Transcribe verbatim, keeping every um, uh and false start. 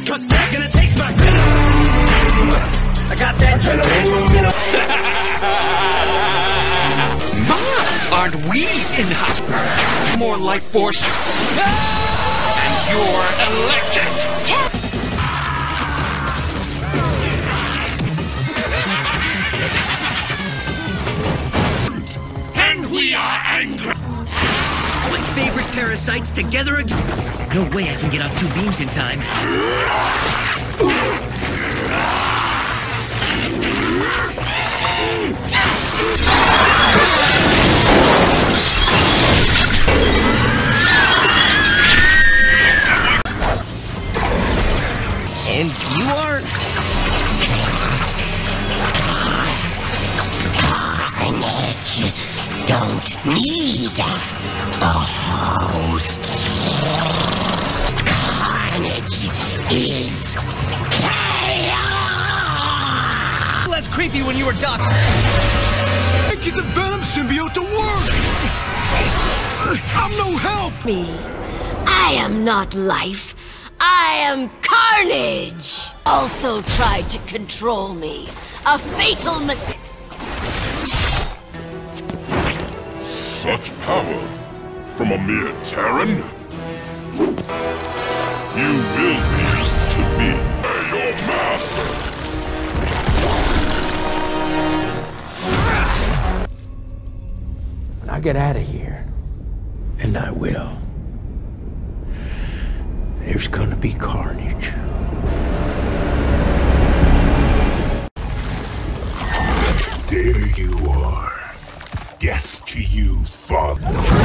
cause they're gonna taste my venom. I got that adrenaline. Aren't we in hot? More life force. And you're elected. And we are angry. My favorite parasites together again. No way I can get out two beams in time. And you are... Carnage don't need a host. Carnage is chaos. Less creepy when you were Doc. Get the Venom symbiote to work! I'm no help! Me. I am not life. I am Carnage! Also tried to control me. A fatal mistake. Such power from a mere Terran? You will need to be your master. When I get out of here, and I will, there's gonna be carnage. There you are. Death to you, Father.